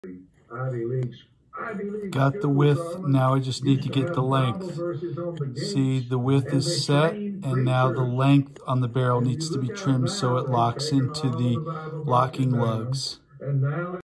Got the width, now I just need to get the length. See, the width is set, and now the length on the barrel needs to be trimmed so it locks into the locking lugs.